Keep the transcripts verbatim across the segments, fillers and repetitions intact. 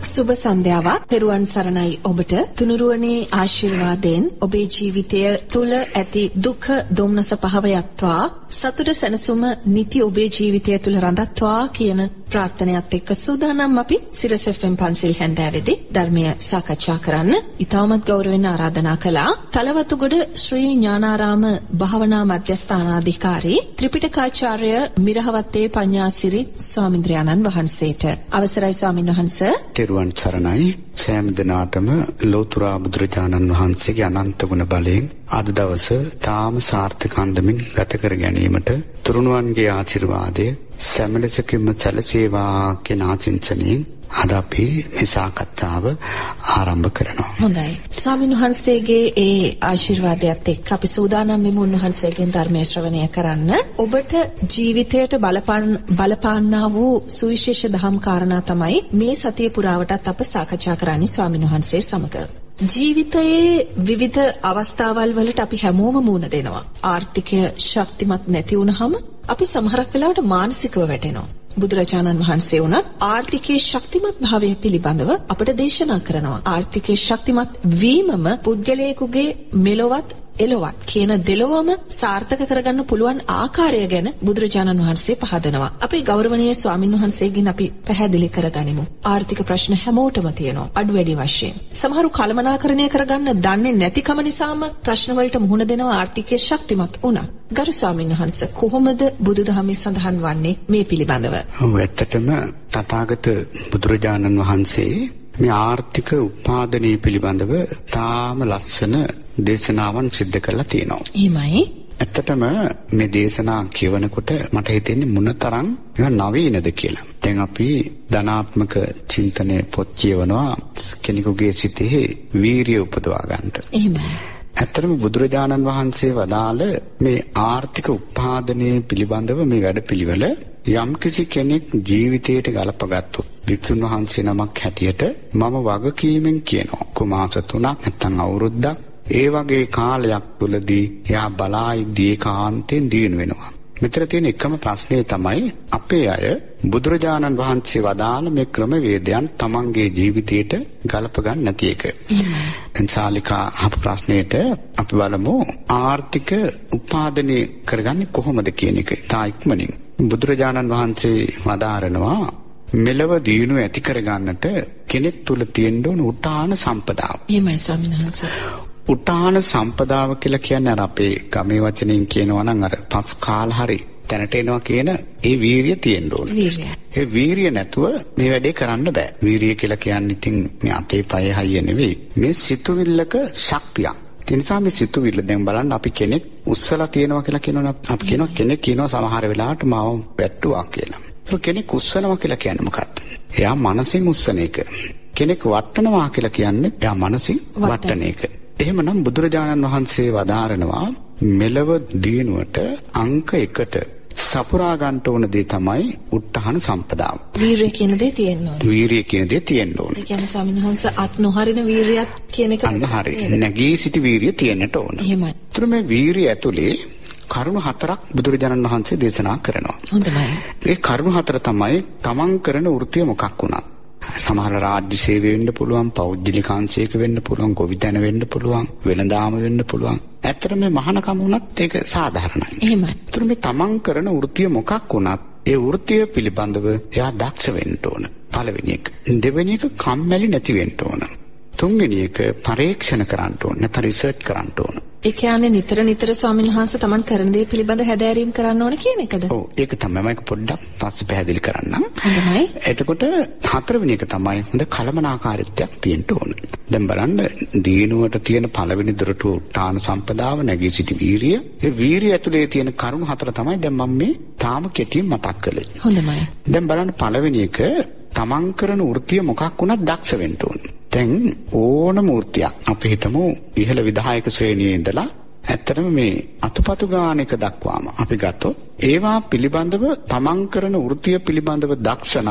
සුබ සන්ධ්‍යාවක්. පෙරුවන් සරණයි ඔබට. තුනුරුවනේ ආශිර්වාදයෙන් ඔබේ ජීවිතය තුල ඇති දුක දුම්නස පහවයත්වා සතුට සැනසුම නිති ඔබේ ජීවිතය තුල රඳත්වා කියන ප්‍රාර්ථනාවත් එක්ක සූදානම් අපි සිරස එෆ් එම් පන්සිල් හැන්දෑවේදී ධර්මය සාකච්ඡා කරන්න ඉතාමත් ගෞරවයෙන් ආරාධනා කළා. තලවතුගොඩ ශ්‍රී ඥානාරාම භාවනා මධ්‍යස්ථානාධිකාරී ත්‍රිපිටකාචාර්ය මිරහවත්තේ පඤ්ඤාසිරි ස්වාමීන්ද්‍රයන්න් වහන්සේට අවසරයි ස්වාමීන් වහන්සේ. තෙරුවන් සරණයි. සෑම දිනාටම ලෝතර බුදුරජාණන් වහන්සේගේ අනන්ත ගුණ බලයෙන් අද දවස තාම සාර්ථක අන්දමින් ගත කර ගැනීමට තුරුණුවන්ගේ ආශිර්වාදය සැමලෙසකින්ම සැලසේවා කියන ආශිංසනයෙන් අද අපි මේ සාකච්ඡාව ආරම්භ කරනවා. හොඳයි. ස්වාමීන් වහන්සේගේ ඒ ආශිර්වාදයත් එක්ක අපි සූදානම් වෙමු උන්වහන්සේගෙන් ධර්මයේ ශ්‍රවණය කරන්න. ඔබට ජීවිතයට බලපාන බලපාන්නා වූ සුවිශේෂ දහම් කාරණා තමයි මේ සතිය පුරාවටත් අප සාකච්ඡා කරන්නේ ස්වාමීන් වහන්සේ සමග. ජීවිතයේ විවිධ අවස්ථාවල් වලට අපි හැමෝම මුහුණ දෙනවා. ආර්ථිකය ශක්තිමත් නැති වුනහම අපි සමහරක් වෙලාවට මානසිකව වැටෙනවා. බුදුරජාණන් වහන්සේ වුණත් ආර්ථිකයේ ශක්තිමත් භාවය පිළිබඳව අපට දේශනා කරනවා. ආර්ථිකයේ ශක්තිමත් වීමම පුද්ගලයෙකුගේ මෙලොවත් එලොවත් කියන දෙලොවම සාර්ථක කරගන්න පුළුවන් ආකාරය ගැන බුදුරජාණන් වහන්සේ පහදනවා. අපේ ගෞරවනීය ස්වාමින් වහන්සේගෙන් අපි පැහැදිලි කරගනිමු. ආර්ථික ප්‍රශ්න හැමෝටම තියෙනවා අඩු වැඩි වශයෙන්. සමහරු කළමනාකරණය කරගන්න දන්නේ නැතිකම නිසාම ප්‍රශ්න වලට මුහුණ දෙනවා ආර්ථිකයේ ශක්තිමත් වුණා. ගරු ස්වාමීන් වහන්සේ කොහොමද බුදුදහමේ සඳහන් වන්නේ මේ පිළිබඳව? ඔව් ඇත්තටම තථාගත බුදුරජාණන් වහන්සේ මේ ආර්ථික උපාදනයේ පිළිබඳව තාම ලස්සන දේශනාවන් සිද්ධ කරලා තියෙනවා. එහෙමයි. ඇත්තටම මේ දේශනා කියවනකොට මට හිතෙන්නේ මොනතරම් ඒවා නවීනද කියලා. දැන් අපි ධනාත්මක චින්තනයේ පොත් කියවනවා කෙනෙකුගේ සිතේ වීරිය උපදවා ගන්නට. එහෙමයි. ඇත්තටම බුදුරජාණන් වහන්සේ වදාළ මේ ආර්ථික උපාදනයේ පිළිබඳව මේ වැඩපිළිවෙල යම්කිසි කෙනෙක් ජීවිතයට ගලපගත්තොත් වික්ෂුන් වහන්සේ නමක් හැටියට මම වගකීමෙන් කියනවා කුමාස තුනක් නැත්නම් අවුරුද්දක් ඒ වගේ කාලයක් තුලදී එයා බලා ඉදී කාන්තෙන් දිනු වෙනවා. මෙතන තියෙන එකම ප්‍රශ්නේ තමයි අපේ අය බුදුරජාණන් වහන්සේ වදාළ මේ ක්‍රමවේදයන් තමන්ගේ ජීවිතයට ගලප ගන්න නැති එක. දැන් ශාලිකා අහපු ප්‍රශ්නෙට අපි බලමු ආර්ථික උපාදනය කරගන්නේ කොහොමද කියන එක. තා ඉක්මනින් බුදුරජාණන් වහන්සේ වදාරනවා මෙලව දිනු ඇති කරගන්නට කෙනෙක් තුල තියෙන්න ඕන උටාන සම්පදාව. එහෙමයි ස්වාමීන් වහන්සේ. උටාන සම්පදාව කියලා කියන්නේ අර අපේ ගමේ වචනෙන් කියනවා නම් අර පස් කාල හරි තැනට එනවා කියන ඒ වීරිය තියෙන්න ඕන. වීරිය. ඒ වීරිය නැතුව මේ වැඩේ කරන්න බෑ. වීරිය කියලා කියන්නේ ඉතින් මේ අතේ පයේ හයිය නෙවෙයි. මේ සිතුවිල්ලක ශක්තියක්. ඒ නිසා මේ සිතුවිල්ල දැන් බලන්න අපි කෙනෙක් උස්සලා තියනවා කියලා කියනවනේ අපි කියනවා කෙනෙක් කියනවා සමහර වෙලාවට මාව වැට්ටුවා කියලා. ඒක කෙනෙක් උස්සනවා කියලා කියන්නේ මොකක්ද? එයා මනසින් උස්සන එක. කෙනෙක් වටනවා කියලා කියන්නේ එයා මනසින් වටන එක. එහෙමනම් බුදුරජාණන් වහන්සේ වදාරනවා මෙලව දිනුවට අංක එකට සපුරා ගන්න ඕන දේ තමයි උත්හාන සම්පදාව. වීරිය කියන දේ තියෙන්න ඕනේ. වීරිය කියන දේ තියෙන්න ඕනේ. ඒ කියන්නේ ස්වාමීන් වහන්සේ අත් නොහරින වීරියක් කියන එක අන්න හරි. නැගී සිටි වීරිය තියෙන්නට ඕන. එහෙමයි. ඒතර මේ වීරිය ඇතුලේ කරුණු හතරක් බුදුරජාණන් වහන්සේ දේශනා කරනවා. හොඳයි. ඒ කරුණු හතර තමයි තමන් කරන වෘත්තිය මොකක් වුණත්. සමහර රාජ්‍ය සේවය වෙන්න පුළුවන්, පෞද්ගලික අංශයක වෙන්න පුළුවන්, ගොවිතැන වෙන්න පුළුවන්, වෙළඳාම වෙන්න පුළුවන්. ඇත්තට මේ මහානකම වුණත් ඒක සාධාරණයි. එහෙමයි. ඒතර මේ තමන් කරන වෘත්තිය මොකක් වුණත් ඒ වෘත්තිය පිළිබඳව එයා දක්ෂ වෙන්න ඕන. පළවෙනි එක. දෙවෙනි එක කම්මැලි නැති වෙන්න ඕන. තුන්වෙනි එක පරීක්ෂණ කරන්න ඕන. නැත්නම් රිසර්ච් කරන්න ඕන. ඒ කියන්නේ නිතර නිතර ස්වාමීන් වහන්සේ තමන් කරන දේ පිළිබඳ හැදෑරීම් කරන්න ඕන කියන එකද? ඔව් ඒක තමයි මම පොඩ්ඩක් පස්සේ පැහැදිලි කරන්නම්. හොඳයි. එතකොට හතරවෙනි එක තමයි හොඳ කලමනාකාරීත්වයක් තියෙන්න ඕන. දැන් බලන්න දිනුවට තියෙන පළවෙනි දොරටුව උත්හාන සම්පදාව නැගී සිටි වීරිය. ඒ වීරිය ඇතුලේ තියෙන කරුණු හතර තමයි දැන් මම මේ තාම කෙටියෙන් මතක් කළේ. හොඳයි. දැන් බලන්න පළවෙනි එක තමන් කරන වෘත්තිය මොකක් වුණත් දක්ෂ වෙන්න ඕන. දැන් ඕනම වෘත්තියක් අපි හිතමු ඉහළ විධායක ශ්‍රේණියේ ඉඳලා ඇත්තටම මේ අතුපතු ගාන එක දක්වාම අපි ගත්තොත් ඒවා පිළිබඳව තමන් කරන වෘත්තිය පිළිබඳව දක්ෂ නම්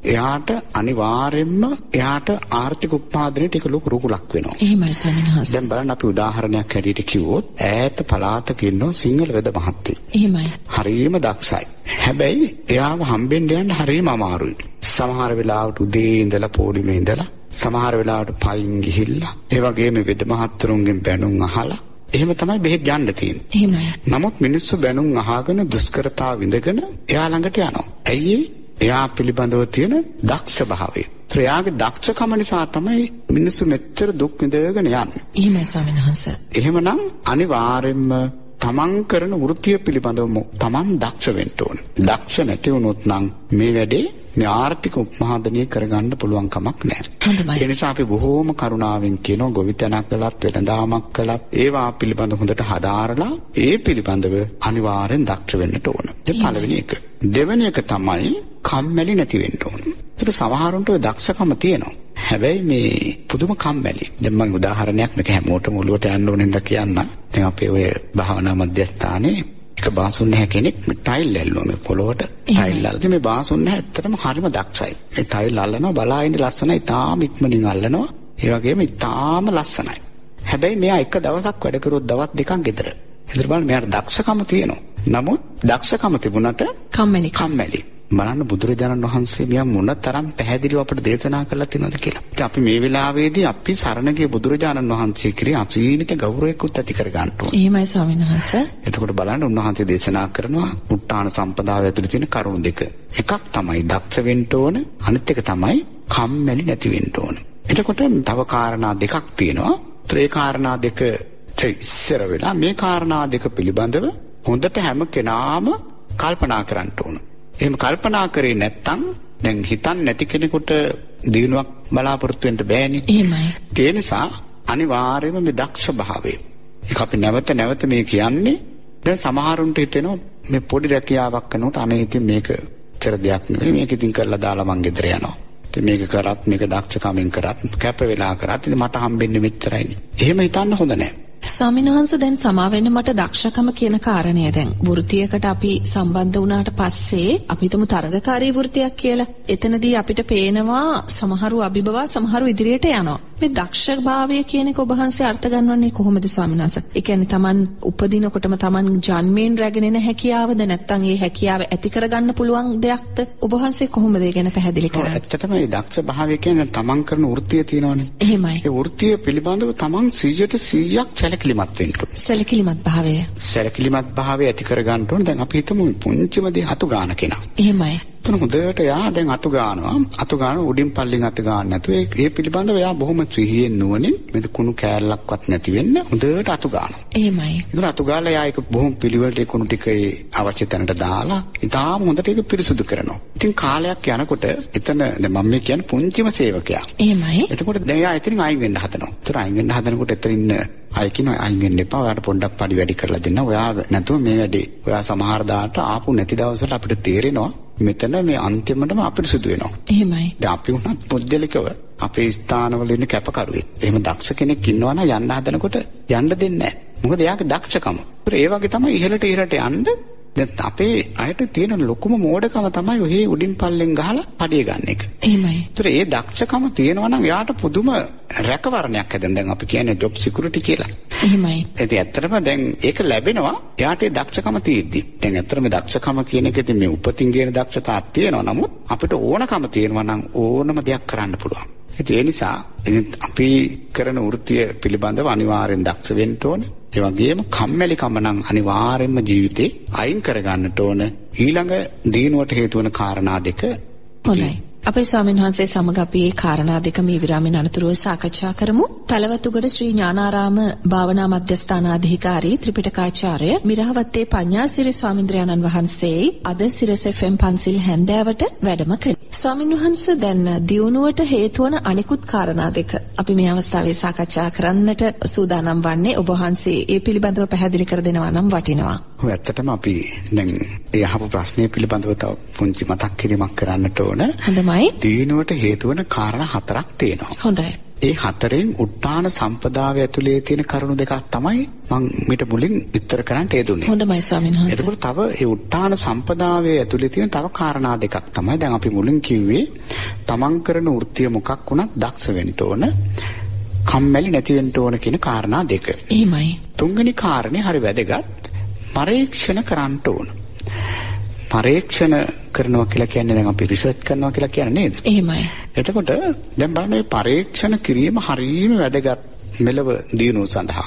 එයාට අනිවාර්යෙන්ම එයාට ආර්ථික උත්පාදනයේ ටික ලොකු රුකුලක් වෙනවා. එහෙමයි ස්වාමීන් වහන්සේ. දැන් බලන්න අපි උදාහරණයක් හැටියට කිව්වොත් ඈත පළාතක ඉන්න සිංහල වෙද මහත්තයෙක්. එහෙමයි. හරියම දක්ෂයි. හැබැයි එයාව හම්බෙන්න යන්න හරියම අමාරුයි. සමහර වෙලාවට උදේ ඉඳලා පොඩිමේ ඉඳලා සමහර වෙලාවට පයින් ගිහිල්ලා ඒ වගේම වෙද මහත්තුරුන්ගෙන් බැනුම් අහලා එහෙම තමයි බෙහෙත් යන්න තියෙන්නේ. එහෙමයි. නමුත් මිනිස්සු බැනුම් අහගෙන දුෂ්කරතාව විඳගෙන එයා ළඟට යනවා. ඇයි එයා පිළිබඳව තියෙන දක්ෂ භාවය. එයාගේ දක්ෂකම නිසා තමයි මිනිස්සු මෙච්චර දුක් විඳගෙන යන්නේ. එහෙමයි ස්වාමීන් වහන්සේ. එහෙමනම් අනිවාර්යෙන්ම තමන් කරන වෘත්තිය පිළිබඳව තමන් දක්ෂ වෙන්න ඕන. දක්ෂ නැති වුණොත් නම් මේ වැඩේ මේ ආර්ථික උත්පාදනය කරගන්න පුළුවන් කමක් නැහැ. ඒ නිසා අපි බොහෝම කරුණාවෙන් කියනවා ගොවිතැනක් කළත් වෙළඳාමක් කළත් ඒවා පිළිබඳව හොඳට හදාරලා ඒ පිළිබඳව අනිවාර්යෙන් දක්ෂ වෙන්න ඕන. ඒ පළවෙනි එක. දෙවෙනි එක තමයි කම්මැලි නැති වෙන්න ඕන. ඒක සමහරුන්ට ඔය දක්ෂකම තියෙනවා. හැබැයි මේ පුදුම කම්මැලි. දැන් මම උදාහරණයක් මේක හැමෝටම ඔළුවට යන්න ඕනෙන්ද කියන්න. දැන් අපේ ඔය භාවනා මධ්‍යස්ථානයේ එක බාසුන් නැහැ කෙනෙක් මේ ටයිල් ඇල්ලුවා මේ පොළොවට ටයිල් අල්ලලා මේ බාසුන් නැහැ ඇත්තටම හරිම දක්ෂයි. මේ ටයිල් අල්ලනවා බලාගෙන ලස්සනයි තාම ඉක්මනින් අල්ලනවා. ඒ වගේම තාම ලස්සනයි. හැබැයි මෙයා එක දවසක් වැඩ කරුවොත් දවස් දෙකක් ගෙදර. ගෙදර බලන්න මෙයාට දක්ෂකම තියෙනවා. නමුත් දක්ෂකම තිබුණාට කම්මැලි කම්මැලි. බලන්න බුදුරජාණන් වහන්සේ මියා මොන තරම් පැහැදිලිව අපට දේශනා කළා තියෙනවද කියලා. ඉතින් අපි මේ වෙලාවේදී අපි සරණ ගිය බුදුරජාණන් වහන්සේ කිරී අසීමිත ගෞරවයකුත් ඇති කර ගන්න ඕනේ. එහෙමයි ස්වාමීන් වහන්සේ. එතකොට බලන්න උන්වහන්සේ දේශනා කරනවා උත්තාන සම්පදාය ඇතුළේ තියෙන කරුණු දෙක. එකක් තමයි දක්ෂ වෙන්න ඕන, අනිත් එක තමයි කම්මැලි නැති වෙන්න ඕන. එතකොට තව කාරණා දෙකක් තියෙනවා. ඒ කාරණා දෙක ඉස්සර වෙලා මේ කාරණා දෙක පිළිබඳව හොඳට හැම කෙනාම කල්පනා කරන්න ඕන. එහෙම කල්පනා කරේ නැත්නම් දැන් හිතන්නේ නැති කෙනෙකුට දිනුවක් බලාපොරොත්තු වෙන්න බෑනේ. එහෙමයි. ඒ නිසා අනිවාර්යයෙන්ම මේ දක්ෂ භාවය. ඒක අපි නැවත නැවත මේ කියන්නේ දැන් සමහරුන්ට හිතෙනවා මේ පොඩි රැකියාවක් කරනකොට අනේ ඉතින් මේක තර දෙයක් නෙවෙයි මේක ඉතින් කරලා දාලා මං ගෙදර යනවා. ඉතින් මේක කරත් මේක දක්ෂකමින් කරත් කැප වෙලා කරත් ඉතින් මට හම්බෙන්නේ මෙච්චරයිනේ. එහෙම හිතන්න හොඳ නැහැ. ස්වාමීන් වහන්සේ දැන් සමාවෙන්න මට දක්ෂකම කියන කාරණය දැන් වෘත්තියකට අපි සම්බන්ධ වුණාට පස්සේ අපි හිතමු තරගකාරී වෘත්තියක් කියලා. එතනදී අපිට පේනවා සමහරු අභිබවා සමහරු ඉදිරියට යනවා. මේ දක්ෂභාවය කියන එක ඔබ වහන්සේ අර්ථ ගන්නවන්නේ කොහොමද ස්වාමීන් වහන්සේ? ඒ කියන්නේ Taman උපදිනකොටම Taman ජන්මයෙන් රැගෙන එන හැකියාවද නැත්නම් ඒ හැකියාව ඇති කරගන්න පුළුවන් දෙයක්ද? ඔබ වහන්සේ කොහොමද ඒ ගැන පැහැදිලි කරන්නේ? ඇත්තටම මේ දක්ෂභාවය කියන්නේ Taman කරන වෘත්තිය තියෙනවනේ. එහෙමයි. ඒ වෘත්තිය පිළිබඳව Taman සීයට සීයක් සැලකිලිමත් වෙන්න ඕනේ. සැලකිලිමත් භාවය. සැලකිලිමත් භාවය ඇති කර ගන්න ඕනේ. දැන් අපි හිතමු පුංචිම දේ අතු ගන්න කෙනා. එහෙමයි. එතන හොඳට යා දැන් අතු ගන්නවා. අතු ගන්න උඩින් පල්ලෙන් අතු ගන්න නැතුව ඒ ඒ පිළිබඳව යා බොහොම සිහියෙන් නුවණින් මෙද කුණු කෑල්ලක්වත් නැති වෙන්න හොඳට අතු ගන්නවා. එහෙමයි. ඒතර අතු ගාලා යා ඒක බොහොම පිළිවෙලට ඒ කුණු ටික ඒ අවශ්‍ය තැනට දාලා ඉතාලම හොඳට ඒක පිරිසුදු කරනවා. ඉතින් කාලයක් යනකොට එතන දැන් මම මේ කියන්නේ පුංචිම සේවකයා. එහෙමයි. එතකොට දැන් යා එතනින් අයින් වෙන්න හදනවා. එතන අයින් වෙන්න හදනකොට එතන ඉන්න අය කියනවා අයින් වෙන්න එපා. ඔයාලට පොඩ්ඩක් පඩි වැඩි කරලා දෙන්න. ඔයා නැතුව මේ වැඩේ. ඔයා සමහර දාට ආපු නැති දවස්වල අපිට තේරෙනවා මෙතන මේ අන්තිමටම අපිරිසුදු වෙනවා. එහෙමයි. දැන් අපි උනත් පුද්ගලිකව අපේ ස්ථානවල ඉන්න කැපකරුවෙක්. එහෙම දක්ෂ කෙනෙක් ඉන්නවා නම් යන්න හදනකොට යන්න දෙන්නේ නැහැ. මොකද එයාගේ දක්ෂකම. ඒ වගේ තමයි ඉහළට ඉහළට යන්න. දැන් අපේ අයට තියෙන ලොකුම මෝඩකම තමයි ඔහි උඩින් පල්ලෙන් ගහලා පඩිය ගන්න එක. එහෙමයි. ඒතර ඒ දක්ෂකම තියෙනවා නම් එයාට පුදුම රැකවරණයක් හැදෙන. දැන් අපි කියන්නේ ජොබ් සිකියුරිටි කියලා. එහෙමයි. ඒත් ඇත්තටම දැන් ඒක ලැබෙනවා එයාට ඒ දක්ෂකම තියෙද්දි. දැන් ඇත්තටම දක්ෂකම කියන එක ඉතින් මේ උපතින් කියන දක්ෂතාවක් තියෙනවා. නමුත් අපිට ඕනකම තියෙනවා නම් ඕනම දෙයක් කරන්න පුළුවන්. ඒ නිසා අපි කරන වෘත්තිය පිළිබඳව අනිවාර්යෙන් දක්ෂ වෙන්න ඕනේ. ඒ වගේම කම්මැලිකම නම් අනිවාර්යෙන්ම ජීවිතේ අයින් කරගන්නට ඕන. ඊළඟ දිනුවට හේතු වන කාරණා දෙක. හොඳයි. අපේ ස්වාමීන් වහන්සේ සමග අපි මේ කාරණා දෙක මේ විරාමයෙන් අනතුරුව සාකච්ඡා කරමු. තලවතුගොඩ ශ්‍රී ඥානාරාම භාවනා මධ්‍යස්ථානාධිකාරී ත්‍රිපිටකාචාර්ය මිරහවත්තේ පඤ්ඤාසිරි ස්වාමීන්ද්‍රයන්න් වහන්සේ අද සිරස එෆ් එම් පන්සිල් හැන්දෑවට වැඩම කළේ. ස්වාමීන් වහන්සේ දැන් දියුණුවට හේතු වන අනිකුත් කාරණා දෙක අපි මේ අවස්ථාවේ සාකච්ඡා කරන්නට සූදානම් වන්නේ. ඔබ වහන්සේ ඒ පිළිබඳව පැහැදිලි කර දෙනවා නම් වටිනවා. ඔව් ඇත්තටම අපි දැන් ඒ අහපු ප්‍රශ්නේ පිළිබඳව තව පුංචි මතක් කිරීමක් කරන්නට ඕන. හොඳයි. දිනුවට හේතු වන කාරණා හතරක් තියෙනවා. හොඳයි. ඒ හතරෙන් උත්තාන සම්පදාවේ ඇතුලේ තියෙන කරුණු දෙකක් තමයි මම මීට මුලින් විස්තර කරන්න හේතුනේ. හොඳයි ස්වාමීන් වහන්සේ. එතකොට තව ඒ උත්තාන සම්පදාවේ ඇතුලේ තියෙන තව කාරණා දෙකක් තමයි දැන් අපි මුලින් කිව්වේ තමන් කරන වෘත්තිය මොකක් වුණත් දක්ෂ වෙන්න ඕන. කම්මැලි නැති වෙන්න ඕන කියන කාරණා දෙක. එහෙමයි. තුන්වෙනි කාරණේ හරි වැදගත්. පරීක්ෂණ කරන්න ඕන. පරීක්ෂණ කරනවා කියලා කියන්නේ දැන් අපි රිසර්ච් කරනවා කියලා කියන්නේ නේද? එහෙමයි. එතකොට දැන් බලන්න මේ පරීක්ෂණ කිරීම හරියම වැදගත් මෙලව දියුණුව සඳහා.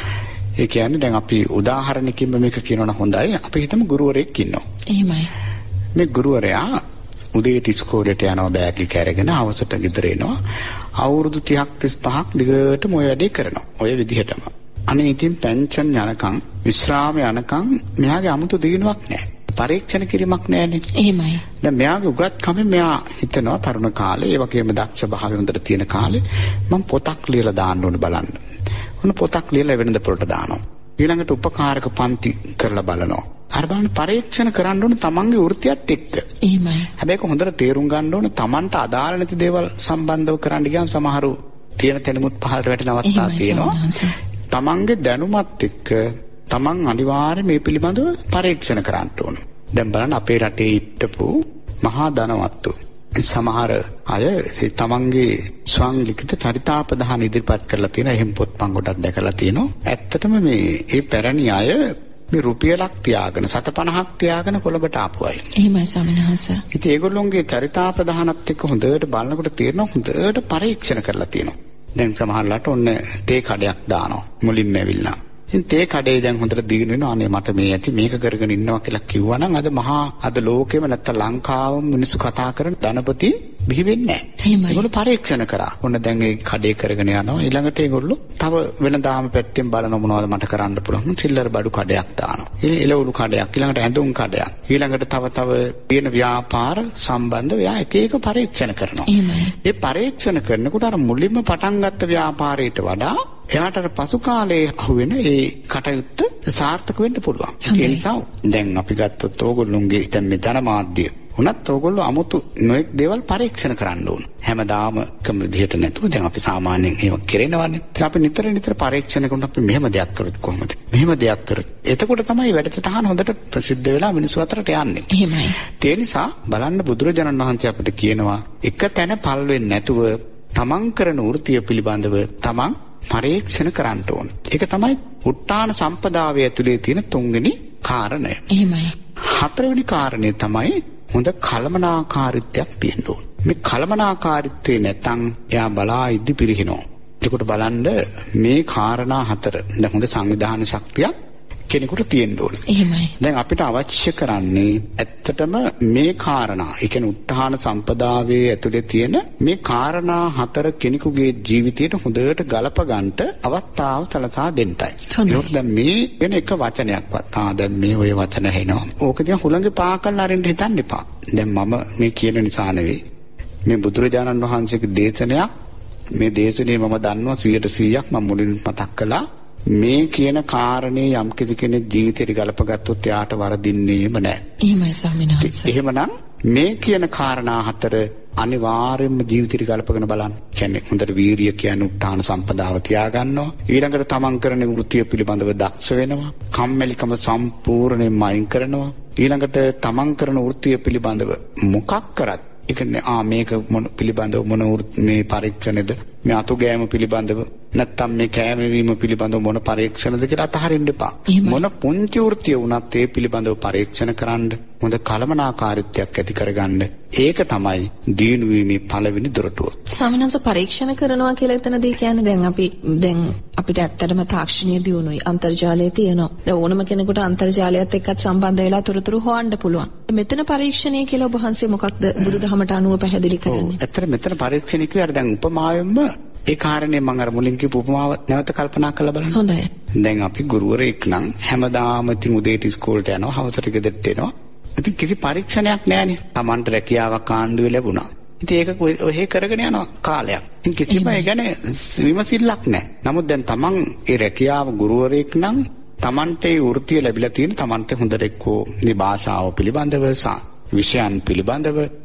ඒ කියන්නේ දැන් අපි උදාහරණකින්ම මේක කියනවා හොඳයි. අපි හිතමු ගුරුවරයෙක් ඉන්නවා. එහෙමයි. මේ ගුරුවරයා උදේට ඉස්කෝලේට යනවා බෑග් එක අරගෙන හවසට ගෙදර එනවා. අවුරුදු තිහක් තිස්පහක් දිගටම ඔය වැඩේ කරනවා. ඔය විදිහටම. අනේ ඉතින් පෙන්ෂන් යනකම් විශ්‍රාම යනකම් මෙයාගේ 아무තු දිනුවක් නැහැ. පරීක්ෂණ කිරීමක් නැහැනේ. එහෙමයි. දැන් මෙයාගේ උගත්කමෙන් මෙයා හිතනවා තරුණ කාලේ ඒ වගේම දක්ෂ භාවය හොඳට තියෙන කාලේ මම පොතක් ලියලා දාන්න ඕනේ බලන්න. ඔන්න පොතක් ලියලා වෙනද පොරට දානවා. ඊළඟට උපකාරක පන්ති කරලා බලනවා. අර බලන්න පරීක්ෂණ කරන්න ඕනේ තමන්ගේ වෘත්තියත් එක්ක. එහෙමයි. හැබැයි ඒක හොඳට තේරුම් ගන්න ඕනේ තමන්ට අදාළ නැති දේවල් සම්බන්ධව කරන්න ගියාම සමහරු තියෙන තැනමුත් පහළට වැටෙන අවස්ථා තියෙනවා. තමන්ගේ දැනුමත් එක්ක තමන් අනිවාර්යයෙන් මේ පිළිබඳව පරීක්ෂණ කරන්න ඕන. දැන් බලන්න අපේ රටේ හිටපු මහා ධනවත්තු සමහර අය තමන්ගේ ස්වංලිඛිත චරිතාපදාන ඉදිරිපත් කරලා තියෙන එහෙම පොත් පන් කොටක් දැකලා තියෙනවා. ඇත්තටම මේ මේ පැරණි අය මේ රුපියලක් තියාගෙන සත පනහක් තියාගෙන කොළඹට ආපු අය. එහෙමයි ස්වාමීන් වහන්සේ. ඉතින් ඒගොල්ලෝගේ චරිතාපදානත් එක්ක හොඳට බලනකොට තේරෙනවා හොඳට පරීක්ෂණ කරලා තියෙනවා. දැන් සමහරලාට ඔන්න තේ කඩයක් දානවා මුලින්ම ඇවිල්ලා. ඉතින් තේ කඩේ දැන් හොඳට දිනු වෙනවා. අනේ මට මේ ඇති මේක කරගෙන ඉන්නවා කියලා කිව්වනම් අද මහා අද ලෝකෙම නැත්තම් ලංකාවම මිනිස්සු කතා කරන ධනපති බිහි වෙන්නේ නැහැ. ඒගොල්ලෝ පරීක්ෂණ කරා. ඔන්න දැන් ඒ කඩේ කරගෙන යනවා. ඊළඟට ඒගොල්ලෝ තව වෙනදාම පැත්තෙන් බලන මොනවද මට කරන්න පුළුවන්. චිල්ලර බඩු කඩයක් දානවා. එළවලු කඩයක්, ඊළඟට ඇඳුම් කඩයක්. ඊළඟට තව තව තියෙන ව්‍යාපාර සම්බන්ධ එයා එක එක පරීක්ෂණ කරනවා. ඒ පරීක්ෂණ කරනකොට අර මුලින්ම පටන් ගත්ත ව්‍යාපාරයට වඩා එයාට පසු කාලයේ අහුවෙන ඒ කටයුත්ත සාර්ථක වෙන්න පුළුවන්. ඒ නිසා දැන් අපි ගත්තොත් ඕගොල්ලෝගේ දැන් මේ ජනමාධ්‍ය උනත් ඕගොල්ලෝ 아무තු නොඑක් දේවල් පරීක්ෂණ කරන්න ඕන. හැමදාම එකම විදිහට නැතුව දැන් අපි සාමාන්‍යයෙන් ඒක කරනවානේ. ඉතින් අපි නිතර නිතර පරීක්ෂණ කරනකොට අපි මෙහෙම දෙයක් කරොත් කොහොමද? මෙහෙම දෙයක් කරොත්. එතකොට තමයි වැඩසටහන හොඳට ප්‍රසිද්ධ වෙලා මිනිස්සු අතරට යන්නේ. එහෙමයි. ඒ නිසා බලන්න බුදුරජාණන් වහන්සේ අපිට කියනවා එක තැන පල් වෙන්නේ නැතුව තමන් කරන වෘත්තිය පිළිබඳව තමන් පරීක්ෂණ කරන්න ඕන. ඒක තමයි උත්තාන සම්පදාවේ ඇතුලේ තියෙන තුන්වෙනි කාරණය. එහෙමයි. හතරවෙනි කාරණය තමයි හොඳ කලමනාකාරීත්වයක් තියෙන්න ඕන. මේ කලමනාකාරීත්වේ නැත්නම් එයා බලා ඉදි පිරිහිනවා. ඒකට බලන්න මේ කාරණා හතර දැන් හොඳ සංවිධාන ශක්තියක් කෙනෙකුට තියෙන්න ඕන. එහෙමයි. දැන් අපිට අවශ්‍ය කරන්නේ ඇත්තටම මේ කාරණා, ඒ කියන්නේ උත්හාන සම්පදාවේ ඇතුලේ තියෙන මේ කාරණා හතර කෙනෙකුගේ ජීවිතයට හොඳට ගලප ගන්නට අවස්ථාව සලසා දෙන්නයි. ඒක දැන් මේ වෙන එක වචනයක්වත්. ආ දැන් මේ ඔය වචන ඇහෙනවා. ඕක දිහා හුළඟේ පාකල් අරින්න හිතන්න එපා. දැන් මම මේ කියන නිසා නෙවෙයි. මේ බුදුරජාණන් වහන්සේගේ දේශනයක්. මේ දේශනේ මම දන්නවා සියයට සීයක් මම මුලින් මතක් කළා. මේ කියන කාරණේ යම් කිසි කෙනෙක් ජීවිතේට ගලපගත්තොත් එයාට වරදින්නේම නැහැ. එහෙමයි ස්වාමීන් වහන්සේ. එහෙමනම් මේ කියන කාරණා හතර අනිවාර්යයෙන්ම ජීවිතේට ගලපගෙන බලන්න. කියන්නේ හොඳට වීරිය කියන්නේ උත්හාන සම්පදාව තියාගන්නවා. ඊළඟට තමන් කරන වෘත්තිය පිළිබඳව දක්ෂ වෙනවා. කම්මැලිකම සම්පූර්ණයෙන්ම අයින් කරනවා. ඊළඟට තමන් කරන වෘත්තිය පිළිබඳව මොකක් කරත් ඒ කියන්නේ ආ මේක මොන පිළිබඳව මොන මේ පරීක්ෂණයද මේ අතු ගෑම පිළිබඳව නැත්තම් මේ කෑමවීම පිළිබඳව මොන පරීක්ෂණද කියලා අතහරින්න එපා. මොන පුංචි වෘත්තිය වුණත් ඒ පිළිබඳව පරීක්ෂණ කරන්න හොඳ කලමනාකාරීත්වයක් ඇති කරගන්න. ඒක තමයි දියුණු වීමේ පළවෙනි දොරටුව. ස්වාමීන් වහන්සේ පරීක්ෂණ කරනවා කියලා එතනදී කියන්නේ දැන් අපි දැන් අපිට ඇත්තටම තාක්ෂණීය දියුණුවයි අන්තර්ජාලය තියෙනවා. දැන් ඕනම කෙනෙකුට අන්තර්ජාලයත් එක්කත් සම්බන්ධ වෙලා තොරතුරු හොයන්න පුළුවන්. මෙතන පරීක්ෂණය කියලා ඔබ වහන්සේ මොකක්ද බුදුදහමට අනුව පැහැදිලි කරන්නේ? ඇත්තට මෙතන පරීක්ෂණය කියලා දැන් උපමාවෙන්ම ඒ කාරණේ මම අර මුලින් කියපු උපමාව නැවත කල්පනා කරලා බලන්න. හොඳයි. දැන් අපි ගුරුවරයෙක් නම් හැමදාම ඉතින් උදේට ඉස්කෝලේට යනවා, හවසට ගෙදරට එනවා. ඉතින් කිසි පරීක්ෂණයක් නැහැනේ. Tamanට රැකියාවක් ආණ්ඩුවේ ලැබුණා. ඉතින් ඒක ඔහෙ කරගෙන යනවා කාලයක්. ඉතින් කිසිම ඒ ගැන විමසිල්ලක් නැහැ. නමුත් දැන් Taman ඒ රැකියාව ගුරුවරයෙක් නම් Tamante ඒ වෘත්තිය ලැබිලා තියෙන Tamante හොඳට එක්කෝ මේ භාෂාව පිළිබඳව විෂයන් පිළිබඳව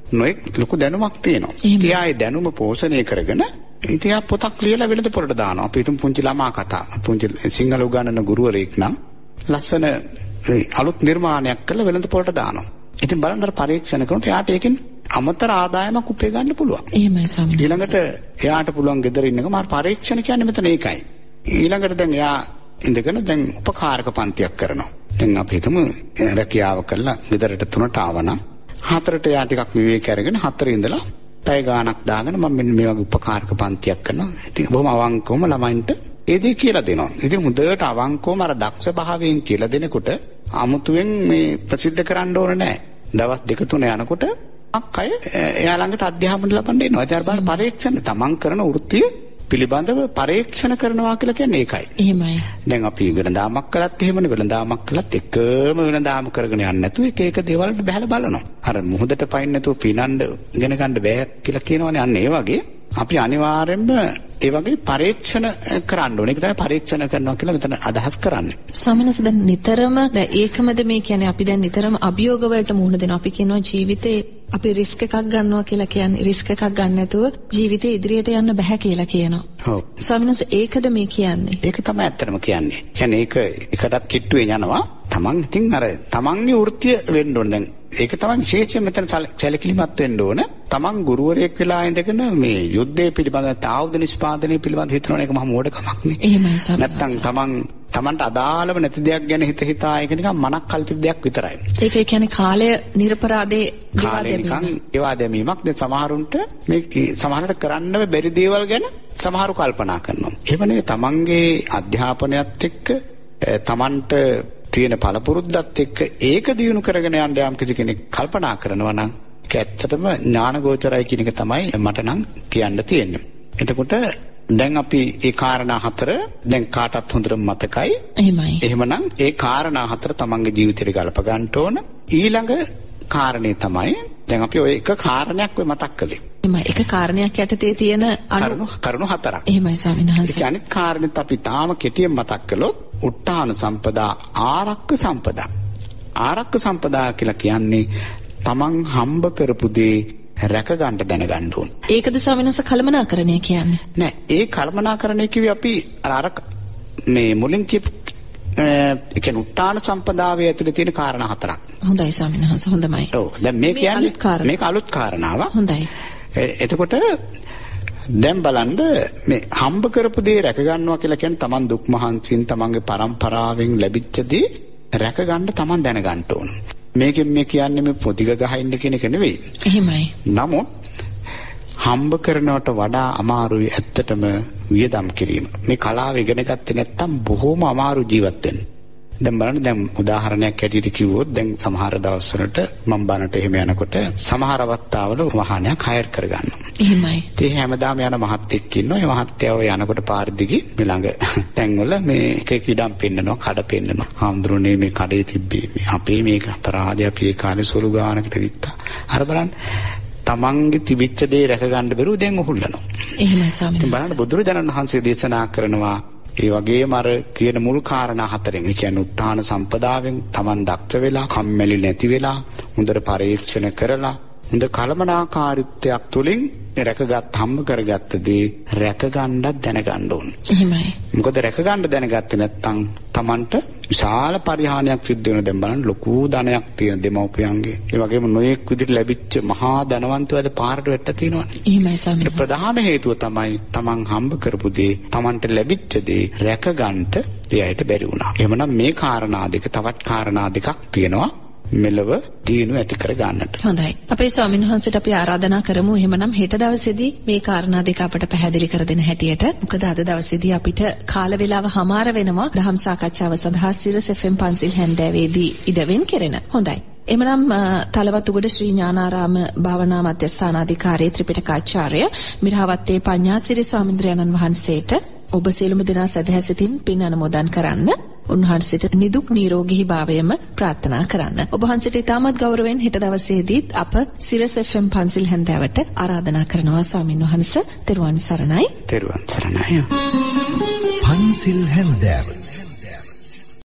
නොඑක් ලොකු දැනුමක් තියෙනවා. ඉතින් ආයේ දැනුම පෝෂණය කරගෙන ඉතින් ආ පොතක් ලියලා වෙළඳ පොළට දානවා. අපි හිතමු පුංචි ළමා කතා. පුංචි සිංහල උගන්වන ගුරුවරයෙක් නම් ලස්සන අලුත් නිර්මාණයක් කරලා වෙළඳ පොළට දානවා. ඉතින් බලන්න අර පරීක්ෂණ කරනකොට එයාට ඒකෙන් අමතර ආදායමක් උපය ගන්න පුළුවන්. එහෙමයි ස්වාමීනි. ඊළඟට එයාට පුළුවන් ගෙදර ඉන්නකම අර පරීක්ෂණ කියන්නේ මෙතන ඒකයි. ඊළඟට දැන් එයා ඉඳගෙන දැන් උපකාරක පන්තියක් කරනවා. දැන් අපි හිතමු රැකියාව කරලා ගෙදරට තුනට ආවනම් හතරට එයා ටිකක් විවේක අරගෙන හතර ඉඳලා පැය ගාණක් දාගෙන මම මෙන්න මේ වගේ උපකාරක පන්තියක් කරනවා. ඉතින් බොහොම අවංකවම ළමයින්ට ඒ දේ කියලා දෙනවා. ඉතින් හොඳට අවංකවම අර දක්ෂ භාවයෙන් කියලා දෙනකොට 아무තුවෙන් මේ ප්‍රසිද්ධ කරන්න ඕන නැහැ. දවස් දෙක තුන යනකොට අක්කය එයා ළඟට අධ්‍යාපන ලබන්න එනවා. ඒ තමයි පරීක්ෂණ තමන් කරන වෘත්තිය පිළිබඳව පරීක්ෂණ කරනවා කියලා කියන්නේ ඒකයි. එහෙමයි. දැන් අපි වෙනදාමක් කළත් එහෙමනේ වෙනදාමක් කළත් එකම වෙනදාම කරගෙන යන්නේ නැතුව එක එක දේවල් වලට බහලා බලනවා. අර මුහුදට පයින් නැතුව පිනන්න ඉගෙන ගන්න බෑ කියලා කියනවනේ අන්න ඒ වගේ අපි අනිවාර්යෙන්ම ඒ වගේ පරීක්ෂණ කරන්න ඕනේ. ඒක තමයි පරීක්ෂණ කරනවා කියලා මෙතන අදහස් කරන්නේ. ස්වාමිනස් දැන් නිතරම දැන් ඒකමද මේ කියන්නේ අපි දැන් නිතරම අභියෝග වලට මුහුණ දෙනවා. අපි කියනවා ජීවිතේ අපි රිස්ක් එකක් ගන්නවා කියලා කියන්නේ රිස්ක් එකක් ගන්න නැතුව ජීවිතේ ඉදිරියට යන්න බෑ කියලා කියනවා. ඔව්. ස්වාමිනස් ඒකද මේ කියන්නේ? ඒක තමයි ඇත්තටම කියන්නේ. කියන්නේ ඒක එකටත් කිට්ටුවේ යනවා. තමන් ඉතින් අර තමන්ගේ වෘත්තිය වෙන්න ඕන. දැන් ඒක තමයි විශේෂයෙන් මෙතන සැලකිලිමත් වෙන්න ඕන. තමන් ගුරුවරයෙක් වෙලා ඉඳගෙන මේ යුද්ධය පිළිබඳ ආයුධ නිෂ්පාදනය පිළිබඳ හිතනවා එක මහ මෝඩකමක් නේ. එහෙමයි ස්වාමීනි. නැත්තම් තමන් තමන්ට අදාළව නැති දෙයක් ගැන හිත හිතා ඒක නිකන් මනක් කල්පිත දෙයක් විතරයි. ඒක ඒ කියන්නේ කාලය නිර්පරාදේ ගෙවා දැමීම. ගෙවා දැමීමක්. දැන් සමහරුන්ට මේ සමහරට කරන්න බැරි දේවල් ගැන සමහරු කල්පනා කරනවා. එහෙම නෙවෙයි තමන්ගේ අධ්‍යාපනයත් එක්ක තමන්ට තියෙන පළපුරුද්දත් එක්ක ඒක දියුණු කරගෙන යන්න යම් කිසි කෙනෙක් කල්පනා කරනවා නම් ඒක ඇත්තටම ඥානගෝචරයි කියන එක තමයි මට නම් කියන්න තියෙන්නේ. එතකොට දැන් අපි ඒ කාරණා හතර දැන් කාටත් හොඳට මතකයි. එහෙමයි. එහෙමනම් ඒ කාරණා හතර තමන්ගේ ජීවිතේට ගලප ගන්න ඕන. ඊළඟ කාරණේ තමයි දැන් අපි ඔය එක කාරණයක් ඔය මතක් කළේ. එහෙමයි. එක කාරණයක් යටතේ තියෙන කරුණු කරුණු හතරක්. එහෙමයි ස්වාමීන් වහන්සේ. ඒ අනිත් කාරණෙත් අපි තාම කෙටියෙන් මතක් කළොත් උට්ටාන සම්පදා ආරක්ක සම්පදා. ආරක්ක සම්පදා කියලා කියන්නේ තමන් හම්බ කරපු දේ රැක ගන්න දැනගන්න ඕන. ඒකද ස්වාමීන් වහන්සේ කළමනාකරණය කියන්නේ? නෑ, ඒ කළමනාකරණය කිව්වේ අපි අර අර මේ මුලින් කියපු ඒ කියන්නේ උට්ටාන සම්පදාවේ ඇතුලේ තියෙන කාරණා හතරක්. හොඳයි ස්වාමීන් වහන්සේ හොඳයි. ඔව්. දැන් මේ කියන්නේ මේක අලුත් කාරණාවක්. හොඳයි. එතකොට දැන් බලන්න මේ හම්බ කරපු දේ රැක ගන්නවා කියලා කියන්නේ තමන් දුක් මහන්සියෙන් තමන්ගේ පරම්පරාවෙන් ලැබිච්ච දේ රැක ගන්න තමන් දැනගන්න ඕන. මේකෙන් මේ කියන්නේ මේ පොදිග ගහින්න කියන එක නෙවෙයි. එහෙමයි. නමුත් හම්බ කරනවට වඩා අමාරුයි ඇත්තටම වියදම් කිරීම. මේ කලාව ඉගෙන ගත්තේ නැත්නම් බොහොම අමාරු ජීවත් වෙන්න. දැන් බලන්න දැන් උදාහරණයක් ඇටියට කිව්වොත් දැන් සමහර දවස්වලට මම බනට එහෙම යනකොට සමහර අවස්ථාවල වාහනයක් හයර් කරගන්නවා. එහෙමයි. ඒ හැමදාම යන මහත්තයෙක් ඉන්නවා. ඒ මහත්තයා ඔය යනකොට පාර දිගේ මේ ළඟ තැන්වල මේ එක එක ඉඩම් පෙන්නනවා, කඩ පෙන්නනවා. හාමුදුරනේ මේ කඩේ තිබ්බේ මේ අපේ මේක අපරාධය අපි ඒ කාලේ සුළු ගානකට විත්තා. අර බලන්න තමන්ගේ තිබිච්ච දේ රැක ගන්න බැරුව දැන් උහුල්ලනවා. එහෙමයි ස්වාමීනි. බලන්න බුදුරජාණන් වහන්සේ දේශනා කරනවා ඒ වගේම අර කියන මුල් කාරණා හතරෙන් ඒ කියන්නේ උත්හාන සම්පදාවෙන් Taman දක්ෂ වෙලා කම්මැලි නැති වෙලා හොඳට පරීක්ෂණ කරලා හොඳ කලමනාකාරීත්වයක් තුලින් රැකගත් හම්බ කරගත්ත දේ රැක ගන්නත් දැනගන්න ඕන. එහෙමයි. මොකද රැක ගන්න දැනගත්තේ නැත්නම් Tamanට විශාල පරිහානියක් සිද්ධ වෙන දැන් බලන්න ලොකු ධනයක් තියෙන දෙමව්පියන්ගේ. ඒ වගේම නොයෙක් විදිහට ලැබිච්ච මහා ධනවන්තයද පාරට වැටලා තියෙනවනේ. එහෙමයි ස්වාමීනි. ප්‍රධාන හේතුව තමයි Taman හම්බ කරපු දේ Tamanට ලැබිච්ච දේ රැක ගන්නට එයාට බැරි වුණා. එහෙමනම් මේ කාරණා දෙක තවත් කාරණා දෙකක් තියෙනවා. මෙලව දිනු ඇති කර ගන්නට. හොඳයි. අපේ ස්වාමීන් වහන්සේට අපි ආරාධනා කරමු එහෙමනම් හෙට දවසේදී මේ කාරණා දෙක අපට පැහැදිලි කර දෙන හැටියට. මොකද අද දවසේදී අපිට කාල වේලාව හමාර වෙනවා දහම් සාකච්ඡාව සඳහා සිරස් එෆ් එම් පන්සිල් හැන්දෑවේදී ඉඩවෙන් කෙරෙන. හොඳයි. එමනම් තලවතුගොඩ ශ්‍රී ඥානාරාම භාවනා මධ්‍යස්ථානාධිකාරී ත්‍රිපිටකාචාර්ය මිරහවත්තේ පඤ්ඤාසිරි ස්වාමීන්ද්‍රයන්න් වහන්සේට ඔබ සියලුම දෙනා සදහැසිතින් පින් අනුමෝදන් කරන්න. උන්වහන්සේට නිදුක් නිරෝගී භාවයම ප්‍රාර්ථනා කරන්න. ඔබ වහන්සේට ඉතාමත් ගෞරවයෙන් හෙට දවසේදීත් අප සිරස් එෆ් එම් පන්සිල් හැන්දෑවට ආරාධනා කරනවා ස්වාමින් වහන්සේ. තෙරුවන් සරණයි. තෙරුවන් සරණයි. පන්සිල් හැන්දෑව